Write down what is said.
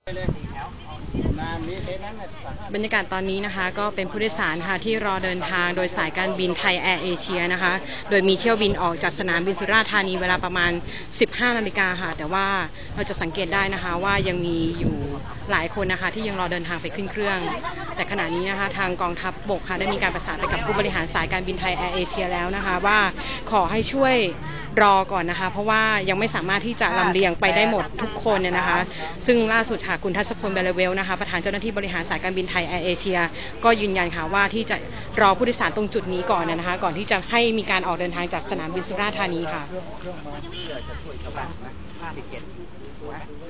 บรรยากาศตอนนี้นะคะก็เป็นผู้โดยสารค่ะที่รอเดินทางโดยสายการบินไทยแอร์เอเชียนะคะโดยมีเที่ยวบินออกจากสนามบินสุราษฎร์ธานีเวลาประมาณ 15 นาฬิกาค่ะแต่ว่าเราจะสังเกตได้นะคะว่ายังมีอยู่หลายคนนะคะที่ยังรอเดินทางไปขึ้นเครื่องแต่ขณะนี้นะคะทางกองทัพบกค่ะได้มีการประสานไปกับผู้บริหารสายการบินไทยแอร์เอเชียแล้วนะคะว่าขอให้ช่วยรอก่อนนะคะเพราะว่ายังไม่สามารถที่จะลำเลียงไปได้หมดทุกคนเนี่ยนะคะซึ่งล่าสุดค่ะคุณทัศพล เบลเวลนะคะประธานเจ้าหน้าที่บริหารสายการบินไทยแอร์เอเชียก็ยืนยันค่ะว่าที่จะรอผู้โดยสารตรงจุดนี้ก่อนนะคะก่อนที่จะให้มีการออกเดินทางจากสนามบินสุราษฎร์ธานีค่ะ